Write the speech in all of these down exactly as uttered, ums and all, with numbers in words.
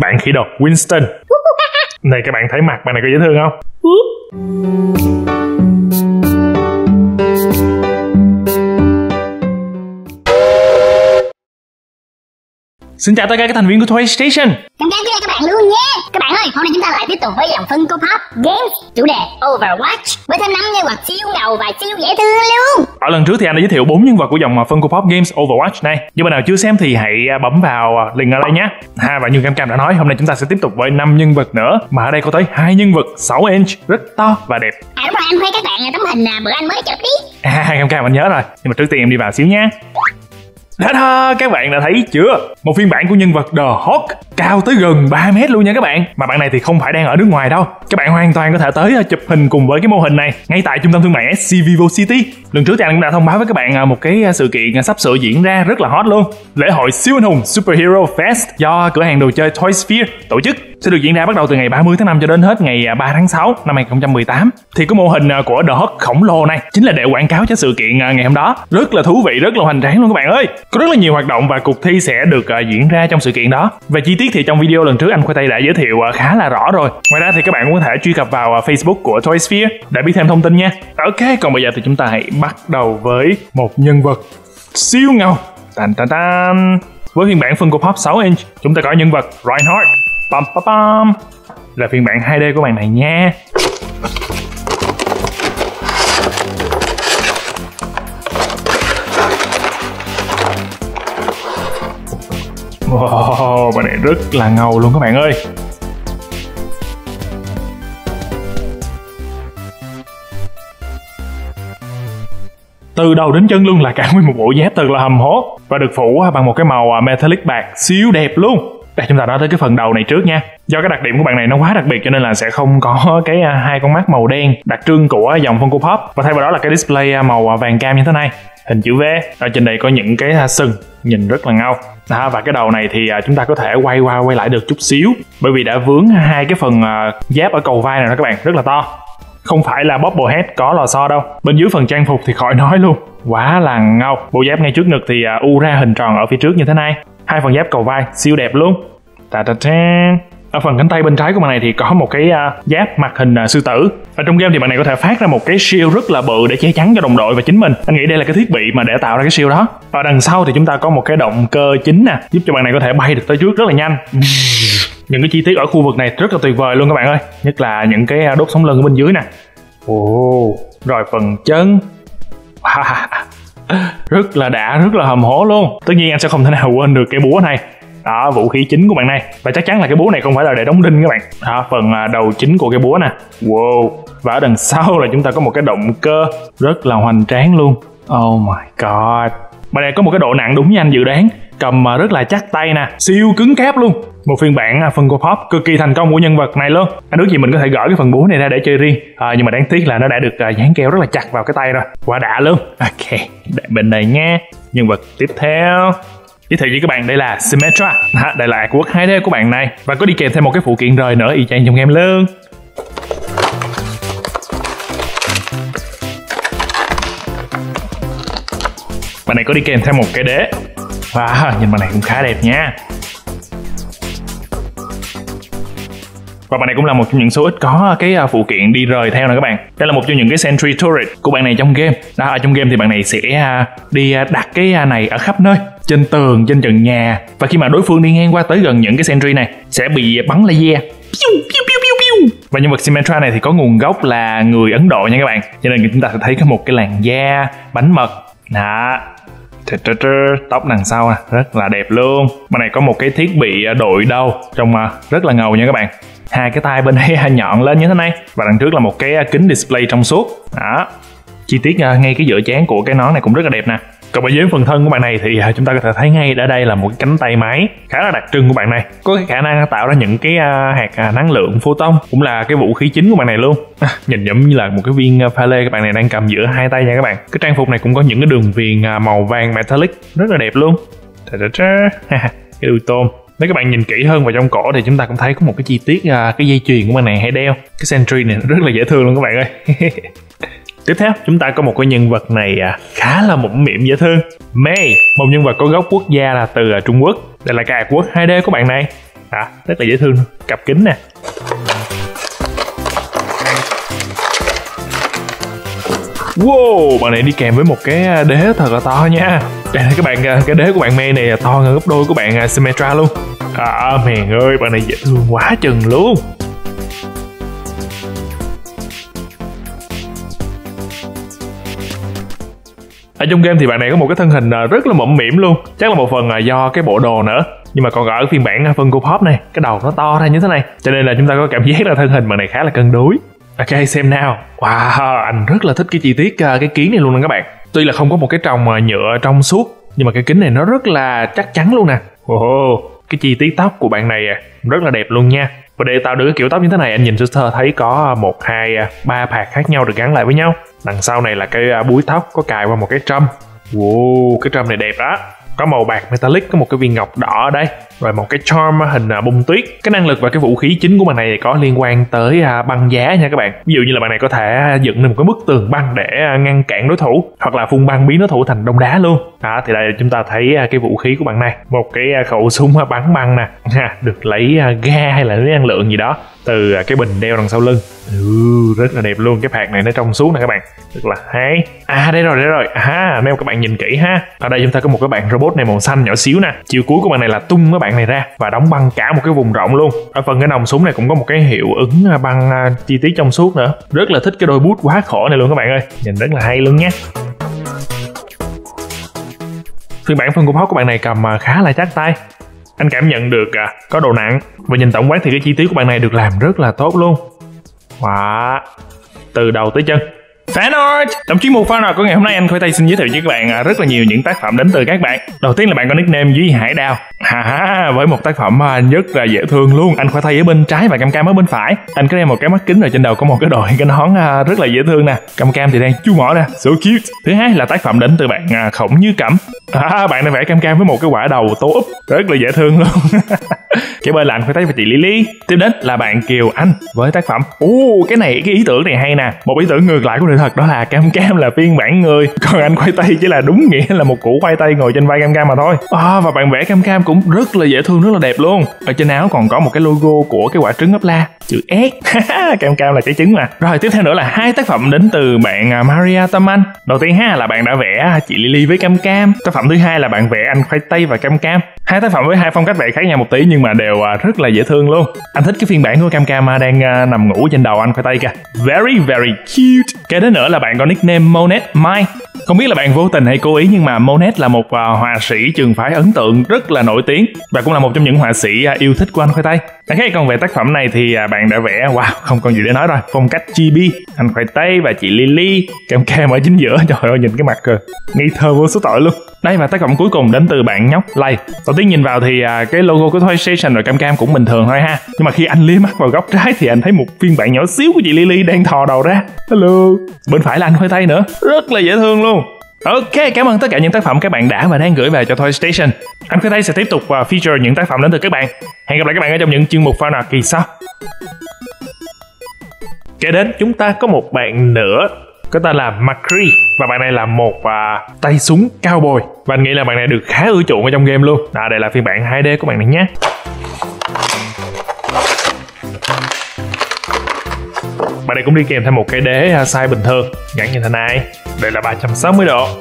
bạn khỉ đột Winston. Này các bạn thấy mặt bạn này có dễ thương không? Xin chào tất cả các thành viên của Toy Station. Cảm ơn các bạn luôn nha. Các bạn ơi, hôm nay chúng ta lại tiếp tục với dòng Funko Pop Games, chủ đề Overwatch, với thêm năm nhân vật siêu ngầu và siêu dễ thương luôn. Ở lần trước thì anh đã giới thiệu bốn nhân vật của dòng Funko Pop Games Overwatch này. Nếu bạn nào chưa xem thì hãy bấm vào link ở đây nhé. Ha, và như Cam Cam đã nói, hôm nay chúng ta sẽ tiếp tục với năm nhân vật nữa, mà ở đây có tới hai nhân vật sáu inch rất to và đẹp. À đúng rồi, anh khoe các bạn tấm hình bữa anh mới chụp đi. À, Cam Cam anh nhớ rồi. Nhưng mà trước tiên em đi vào xíu nha. Đó, các bạn đã thấy chưa? Một phiên bản của nhân vật The Hawk cao tới gần ba mét luôn nha các bạn. Mà bạn này thì không phải đang ở nước ngoài đâu. Các bạn hoàn toàn có thể tới chụp hình cùng với cái mô hình này ngay tại trung tâm thương mại ét xê Vivo City. Lần trước thì anh cũng đã thông báo với các bạn một cái sự kiện sắp sửa diễn ra rất là hot luôn. Lễ hội siêu anh hùng Superhero Fest do cửa hàng đồ chơi Toy Sphere tổ chức, sẽ được diễn ra bắt đầu từ ngày ba mươi tháng năm cho đến hết ngày ba tháng sáu năm hai không một tám. Thì cái mô hình của The Hawk khổng lồ này chính là để quảng cáo cho sự kiện ngày hôm đó. Rất là thú vị, rất là hoành tráng luôn các bạn ơi. Có rất là nhiều hoạt động và cuộc thi sẽ được diễn ra trong sự kiện đó. Về chi tiết thì trong video lần trước anh Khoai Tây đã giới thiệu khá là rõ rồi. Ngoài ra thì các bạn cũng có thể truy cập vào Facebook của Toy Sphere để biết thêm thông tin nha. Ok, còn bây giờ thì chúng ta hãy bắt đầu với một nhân vật siêu ngầu. Tan tan tan. Với phiên bản Funko Pop sáu inch, chúng ta có nhân vật Reinhardt. Pam pam pam. Là phiên bản hai D của bạn này nha. Wow, bạn này rất là ngầu luôn các bạn ơi. Từ đầu đến chân luôn là cả nguyên một bộ giáp thật là hầm hố và được phủ bằng một cái màu metallic bạc siêu đẹp luôn. Đây, chúng ta nói tới cái phần đầu này trước nha. Do cái đặc điểm của bạn này nó quá đặc biệt cho nên là sẽ không có cái hai con mắt màu đen đặc trưng của dòng Funko Pop, và thay vào đó là cái display màu vàng cam như thế này, hình chữ V. Ở trên đây có những cái sừng nhìn rất là ngầu. À, và cái đầu này thì chúng ta có thể quay qua quay lại được chút xíu, bởi vì đã vướng hai cái phần giáp ở cầu vai này đó các bạn, rất là to. Không phải là Bobblehead có lò xo đâu. Bên dưới phần trang phục thì khỏi nói luôn, quá là ngầu. Bộ giáp ngay trước ngực thì u ra hình tròn ở phía trước như thế này. Hai phần giáp cầu vai siêu đẹp luôn. Ta ta ta. Ở phần cánh tay bên trái của bạn này thì có một cái uh, giáp mặt hình uh, sư tử. Ở trong game thì bạn này có thể phát ra một cái shield rất là bự để che chắn cho đồng đội và chính mình. Anh nghĩ đây là cái thiết bị mà để tạo ra cái shield đó. Ở đằng sau thì chúng ta có một cái động cơ chính nè, giúp cho bạn này có thể bay được tới trước rất là nhanh. Những cái chi tiết ở khu vực này rất là tuyệt vời luôn các bạn ơi, nhất là những cái đốt sống lưng ở bên dưới nè. Ồ, rồi phần chân. Wow. Rất là đã, rất là hầm hố luôn. Tất nhiên anh sẽ không thể nào quên được cái búa này. Đó, vũ khí chính của bạn này. Và chắc chắn là cái búa này không phải là để đóng đinh các bạn. Đó, phần đầu chính của cái búa nè. Wow. Và ở đằng sau là chúng ta có một cái động cơ rất là hoành tráng luôn. Oh my god. Bạn này có một cái độ nặng đúng như anh dự đoán. Cầm rất là chắc tay nè, siêu cứng cáp luôn. Một phiên bản Funko Pop cực kỳ thành công của nhân vật này luôn. Anh ước gì mình có thể gỡ cái phần búa này ra để chơi riêng, à, nhưng mà đáng tiếc là nó đã được dán keo rất là chặt vào cái tay rồi. Quá đã luôn. Ok, để bên đây nha. Nhân vật tiếp theo, giới thiệu với các bạn đây là Symmetra. À, đây là artwork hai D của bạn này và có đi kèm thêm một cái phụ kiện rời nữa y chang trong game luôn. Bạn này có đi kèm thêm một cái đế. Wow, nhìn bạn này cũng khá đẹp nha. Và bạn này cũng là một trong những số ít có cái phụ kiện đi rời theo nè các bạn. Đây là một trong những cái Sentry Turret của bạn này trong game. Đó, ở trong game thì bạn này sẽ đi đặt cái này ở khắp nơi, trên tường, trên trần nhà. Và khi mà đối phương đi ngang qua tới gần những cái Sentry này sẽ bị bắn laser. Và nhân vật Symmetra này thì có nguồn gốc là người Ấn Độ nha các bạn. Cho nên chúng ta sẽ thấy có một cái làn da bánh mật. Đó. Tóc đằng sau nè, rất là đẹp luôn. Bên này có một cái thiết bị đội đầu trông rất là ngầu nha các bạn. Hai cái tay bên đây nhọn lên như thế này. Và đằng trước là một cái kính display trong suốt. Đó. Chi tiết ngay cái giữa trán của cái nón này cũng rất là đẹp nè. Còn ở dưới phần thân của bạn này thì chúng ta có thể thấy ngay ở đây là một cái cánh tay máy khá là đặc trưng của bạn này. Có cái khả năng tạo ra những cái hạt năng lượng photon, cũng là cái vũ khí chính của bạn này luôn. À, nhìn giống như là một cái viên pha lê các bạn này đang cầm giữa hai tay nha các bạn. Cái trang phục này cũng có những cái đường viền màu vàng metallic rất là đẹp luôn. Cái đuôi tôm. Nếu các bạn nhìn kỹ hơn vào trong cổ thì chúng ta cũng thấy có một cái chi tiết, cái dây chuyền của bạn này hay đeo. Cái Sentry này rất là dễ thương luôn các bạn ơi. Tiếp theo, chúng ta có một cái nhân vật này khá là mũm mĩm dễ thương. Mei, một nhân vật có gốc quốc gia là từ Trung Quốc. Đây là cái artwork hai D của bạn này. À, rất là dễ thương, cặp kính nè. Wow, bạn này đi kèm với một cái đế thật là to nha. Đây là các bạn, cái đế của bạn May này to hơn gấp đôi của bạn Symmetra luôn. À, mèn ơi, bạn này dễ thương quá chừng luôn. Ở trong game thì bạn này có một cái thân hình rất là mõm mĩm luôn. Chắc là một phần là do cái bộ đồ nữa. Nhưng mà còn ở phiên bản Funko Pop này, cái đầu nó to ra như thế này, cho nên là chúng ta có cảm giác là thân hình bạn này khá là cân đối. Ok, xem nào. Wow, anh rất là thích cái chi tiết cái kiến này luôn nè các bạn. Tuy là không có một cái tròng nhựa trong suốt, nhưng mà cái kính này nó rất là chắc chắn luôn nè. Wow, cái chi tiết tóc của bạn này rất là đẹp luôn nha. Và để tạo được cái kiểu tóc như thế này, anh nhìn sơ thấy có một, hai, ba pạt khác nhau được gắn lại với nhau. Đằng sau này là cái búi tóc có cài qua một cái trâm. Wow, cái trâm này đẹp đó. Có màu bạc metallic, có một cái viên ngọc đỏ ở đây, rồi một cái charm hình bông tuyết. Cái năng lực và cái vũ khí chính của bạn này có liên quan tới băng giá nha các bạn. Ví dụ như là bạn này có thể dựng lên một cái bức tường băng để ngăn cản đối thủ, hoặc là phun băng biến đối thủ thành đông đá luôn. Đó, thì đây chúng ta thấy cái vũ khí của bạn này, một cái khẩu súng bắn băng nè, được lấy ga hay là lấy năng lượng gì đó từ cái bình đeo đằng sau lưng. Ừ, rất là đẹp luôn. Cái pad này nó trong suốt nè các bạn, rất là hay. À, đây rồi, đây rồi. À, nếu các bạn nhìn kỹ ha, ở đây chúng ta có một cái bạn robot này màu xanh nhỏ xíu nè. Chiều cuối của bạn này là tung cái bạn này ra và đóng băng cả một cái vùng rộng luôn. Ở phần cái nòng súng này cũng có một cái hiệu ứng băng chi tiết trong suốt nữa. Rất là thích cái đôi bút quá khổ này luôn các bạn ơi, nhìn rất là hay luôn nha. Phiên bản Funko Pop của bạn này cầm khá là chắc tay. Anh cảm nhận được à, có độ nặng. Và nhìn tổng quát thì cái chi tiết của bạn này được làm rất là tốt luôn. Wow, từ đầu tới chân. Fan art! Trong chuyên mục Fan art của ngày hôm nay, anh Khoai Tây xin giới thiệu với các bạn rất là nhiều những tác phẩm đến từ các bạn. Đầu tiên là bạn có nickname Duy Hải Đào. Ha, với một tác phẩm rất là dễ thương luôn. Anh Khoai Tây ở bên trái và Cam Cam ở bên phải. Anh có đeo một cái mắt kính, rồi trên đầu có một cái đội cái nón rất là dễ thương nè. Cam Cam thì đang chu mỏ nè, so cute. Thứ hai là tác phẩm đến từ bạn Khổng Như Cẩm. À, bạn đã vẽ Cam Cam với một cái quả đầu tố úp rất là dễ thương luôn. Kế bên là anh Khoai Tây và chị Lily. Tiếp đến là bạn Kiều Anh với tác phẩm. Ồ, cái này cái ý tưởng này hay nè. Một ý tưởng ngược lại của đời thật, đó là Cam Cam là phiên bản người, còn anh Khoai Tây chỉ là đúng nghĩa là một củ khoai tây ngồi trên vai Cam Cam mà thôi. À, và bạn vẽ Cam Cam cũng rất là dễ thương, rất là đẹp luôn. Ở trên áo còn có một cái logo của cái quả trứng ốp la, chữ S. Cam Cam là trái trứng mà. Rồi tiếp theo nữa là hai tác phẩm đến từ bạn Maria Tâm Anh. Đầu tiên ha là bạn đã vẽ chị Lily với Cam Cam. Tác phẩm thứ hai là bạn vẽ anh Khoai Tây và Cam Cam. Hai tác phẩm với hai phong cách vẽ khác nhau một tí nhưng mà đều rất là dễ thương luôn. Anh thích cái phiên bản của Cam Cam đang nằm ngủ trên đầu anh Khoai Tây kìa. Very very cute. Cái đến nữa là bạn có nickname Monet Mai. Không biết là bạn vô tình hay cố ý, nhưng mà Monet là một họa sĩ trường phái ấn tượng rất là nổi tiếng và cũng là một trong những họa sĩ yêu thích của anh Khoai Tây. Thế còn về tác phẩm này thì bạn đã vẽ, wow, không còn gì để nói rồi, phong cách chibi, anh Khoai Tây và chị Lily, Cam Cam ở chính giữa. Trời ơi, nhìn cái mặt kìa, ngây thơ vô số tội luôn. Đây, và tác phẩm cuối cùng đến từ bạn Nhóc Lay. Đầu tiên nhìn vào thì cái logo của Toy Station rồi Cam Cam cũng bình thường thôi ha, nhưng mà khi anh liếc mắt vào góc trái thì anh thấy một phiên bản nhỏ xíu của chị Lily đang thò đầu ra. Hello. Bên phải là anh Khoai Tây nữa, rất là dễ thương luôn. Ok, cảm ơn tất cả những tác phẩm các bạn đã và đang gửi về cho Toy Station. Anh Khoai Tây sẽ tiếp tục feature những tác phẩm đến từ các bạn. Hẹn gặp lại các bạn ở trong những chuyên mục Fan Art kỳ sau. Kế đến chúng ta có một bạn nữa có tên là Macri, và bạn này là một uh, tay súng cowboy, và anh nghĩ là bạn này được khá ưa chuộng ở trong game luôn. À, đây là phiên bản hai D của bạn này nhé. Bạn này cũng đi kèm thêm một cái đế uh, size bình thường gắn như thế này. Đây là ba trăm sáu mươi độ.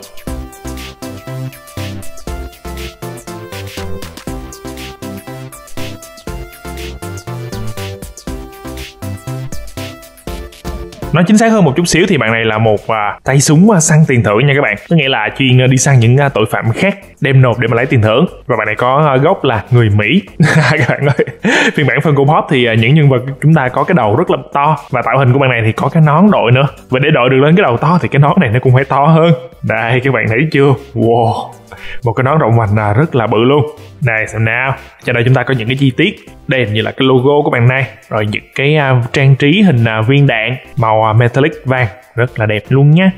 Nói chính xác hơn một chút xíu thì bạn này là một à, tay súng à, săn tiền thưởng nha các bạn. Có nghĩa là chuyên à, đi săn những à, tội phạm khác đem nộp để mà lấy tiền thưởng. Và bạn này có à, gốc là người Mỹ. Các bạn ơi, phiên bản Funko Pop thì à, những nhân vật chúng ta có cái đầu rất là to, và tạo hình của bạn này thì có cái nón đội nữa. Và để đội được lên cái đầu to thì cái nón này nó cũng phải to hơn. Đây, các bạn thấy chưa? Wow, một cái nón rộng vành à, rất là bự luôn. Đây, xem nào. Cho đây chúng ta có những cái chi tiết đây như là cái logo của bạn này, rồi những cái uh, trang trí hình uh, viên đạn màu uh, metallic vàng rất là đẹp luôn nhé.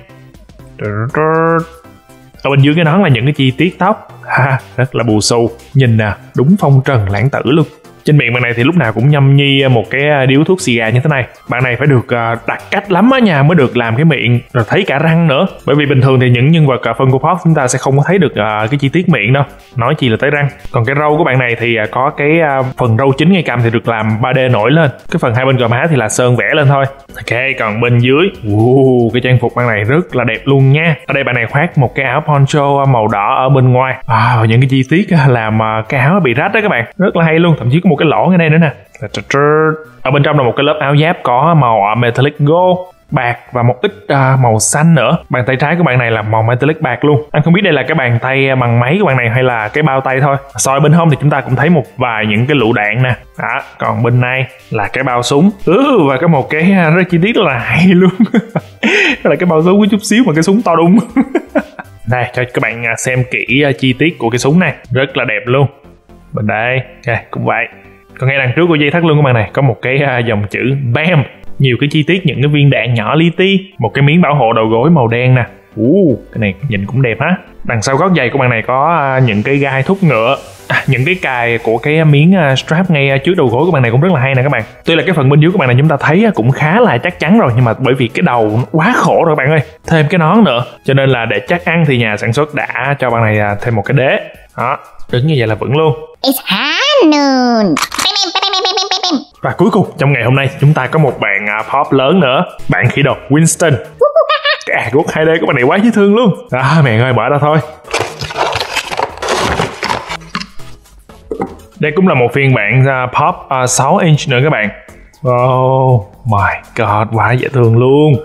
Ở bên dưới cái nón là những cái chi tiết tóc ha, rất là bù xù, nhìn nè, uh, đúng phong trần lãng tử luôn. Trên miệng bạn này thì lúc nào cũng nhâm nhi một cái điếu thuốc xì gà như thế này. Bạn này phải được đặt cách lắm á nha mới được làm cái miệng rồi thấy cả răng nữa. Bởi vì bình thường thì những nhân vật Funko Pop chúng ta sẽ không có thấy được cái chi tiết miệng đâu, nói chi là tới răng. Còn cái râu của bạn này thì có cái phần râu chính ngay cằm thì được làm ba D nổi lên, cái phần hai bên gò má thì là sơn vẽ lên thôi. Ok, còn bên dưới uh, cái trang phục bạn này rất là đẹp luôn nha. Ở đây bạn này khoác một cái áo poncho màu đỏ ở bên ngoài. Wow, những cái chi tiết làm cái áo bị rách đó các bạn, rất là hay luôn. Thậm chí có một cái lỗ ngay đây nữa nè. Ở bên trong là một cái lớp áo giáp có màu metallic gold, bạc và một ít uh, màu xanh nữa. Bàn tay trái của bạn này là màu metallic bạc luôn. Anh không biết đây là cái bàn tay bằng máy của bạn này hay là cái bao tay thôi. Soi bên hông thì chúng ta cũng thấy một vài những cái lựu đạn nè. Đó, còn bên này là cái bao súng. Ừ, và có một cái rất chi tiết là hay luôn. Đó là cái bao súng có chút xíu mà cái súng to đùng. Đây, cho các bạn xem kỹ chi tiết của cái súng này, rất là đẹp luôn. Bên đây, okay, cũng vậy. Còn ngay đằng trước của dây thắt lưng của bạn này có một cái dòng chữ bam. Nhiều cái chi tiết những cái viên đạn nhỏ li ti, một cái miếng bảo hộ đầu gối màu đen nè. Uh, cái này nhìn cũng đẹp á. Đằng sau gót giày của bạn này có những cái gai thúc ngựa, à, những cái cài của cái miếng strap ngay trước đầu gối của bạn này cũng rất là hay nè các bạn. Tuy là cái phần bên dưới của bạn này chúng ta thấy cũng khá là chắc chắn rồi, nhưng mà bởi vì cái đầu nó quá khổ rồi các bạn ơi, thêm cái nón nữa, cho nên là để chắc ăn thì nhà sản xuất đã cho bạn này thêm một cái đế. Đó, đứng như vậy là vững luôn. It's Hanoon. Và cuối cùng trong ngày hôm nay chúng ta có một bạn uh, pop lớn nữa, bạn khỉ đột Winston. Cái guốc hai D của bạn này quá dễ thương luôn. À, mẹ ơi, mở ra thôi. Đây cũng là một phiên bản uh, pop uh, sáu inch nữa các bạn. Oh my god, quá dễ thương luôn.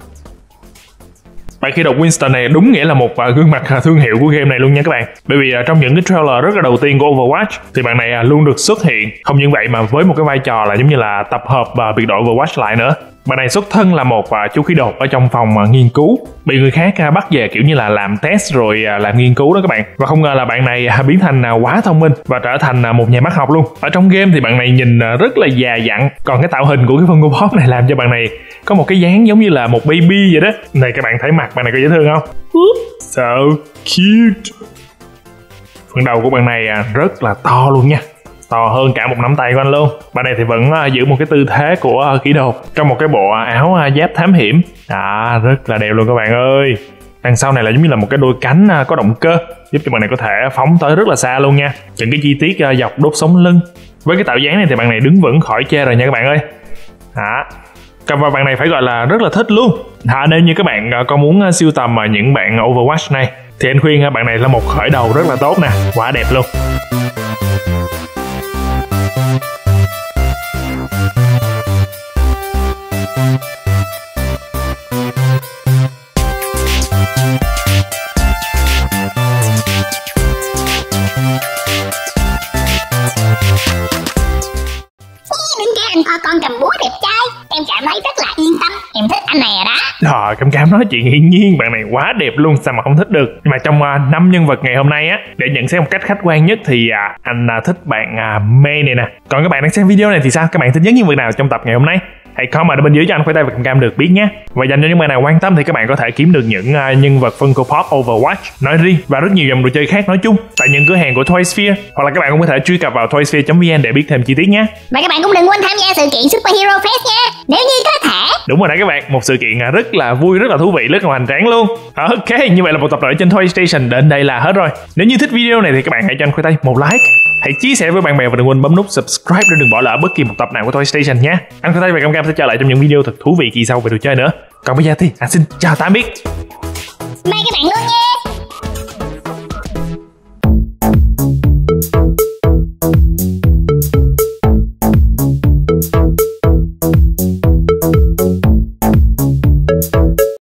Bạn khỉ đột Winston này đúng nghĩa là một uh, gương mặt uh, thương hiệu của game này luôn nha các bạn. Bởi vì uh, trong những cái trailer rất là đầu tiên của Overwatch thì bạn này uh, luôn được xuất hiện. Không những vậy mà với một cái vai trò là giống như là tập hợp uh, biệt đội Overwatch lại nữa. Bạn này xuất thân là một uh, chú khỉ đột ở trong phòng uh, nghiên cứu, bị người khác uh, bắt về kiểu như là làm test rồi uh, làm nghiên cứu đó các bạn. Và không ngờ là bạn này uh, biến thành uh, quá thông minh và trở thành uh, một nhà bác học luôn. Ở trong game thì bạn này nhìn uh, rất là già dặn, còn cái tạo hình của cái Funko Pop này làm cho bạn này có một cái dáng giống như là một baby vậy đó. Này các bạn thấy mặt bạn này có dễ thương không? So cute. Phần đầu của bạn này uh, rất là to luôn nha, to hơn cả một nắm tay của anh luôn. Bạn này thì vẫn uh, giữ một cái tư thế của uh, khỉ đột trong một cái bộ áo uh, giáp thám hiểm. À, rất là đẹp luôn các bạn ơi. Đằng sau này là giống như là một cái đôi cánh uh, có động cơ, giúp cho bạn này có thể phóng tới rất là xa luôn nha. Những cái chi tiết uh, dọc đốt sống lưng. Với cái tạo dáng này thì bạn này đứng vững khỏi chê rồi nha các bạn ơi. À, và bạn này phải gọi là rất là thích luôn. À, nếu như các bạn uh, có muốn uh, sưu tầm uh, những bạn Overwatch này thì anh khuyên uh, bạn này là một khởi đầu rất là tốt nè, quá đẹp luôn. Con cầm búa đẹp trai, em cảm thấy rất là yên tâm, em thích anh này rồi đó. Rồi, Cam Cam nói chuyện hiển nhiên bạn này quá đẹp luôn, sao mà không thích được. Nhưng mà trong uh, năm nhân vật ngày hôm nay á, để nhận xét một cách khách quan nhất thì uh, anh uh, thích bạn uh, May này nè. Còn các bạn đang xem video này thì sao? Các bạn thích nhất nhân vật nào trong tập ngày hôm nay? Hãy comment ở bên dưới cho anh Khoai Tây và Cam Cam được biết nhé. Và dành cho những bạn nào quan tâm thì các bạn có thể kiếm được những uh, nhân vật Funko Pop Overwatch nói riêng và rất nhiều dòng đồ chơi khác nói chung tại những cửa hàng của Toysphere, hoặc là các bạn cũng có thể truy cập vào toysphere chấm vn để biết thêm chi tiết nhé. Và các bạn cũng đừng quên tham gia sự kiện Super Hero Fest nha, nếu như có thể. Đúng rồi đó các bạn, một sự kiện rất là vui, rất là thú vị, rất là hoành tráng luôn. Ok, như vậy là một tập ở trên Toy Station đến đây là hết rồi. Nếu như thích video này thì các bạn hãy cho anh Khoai Tây một like, hãy chia sẻ với bạn bè và đừng quên bấm nút subscribe để đừng bỏ lỡ bất kỳ một tập nào của Toy Station nhé. Anh Khoai Tây và Cam Cam sẽ trở lại trong những video thật thú vị kỳ sau về đồ chơi nữa. Còn bây giờ thì anh xin chào tạm biệt. Bye các bạn luôn nha.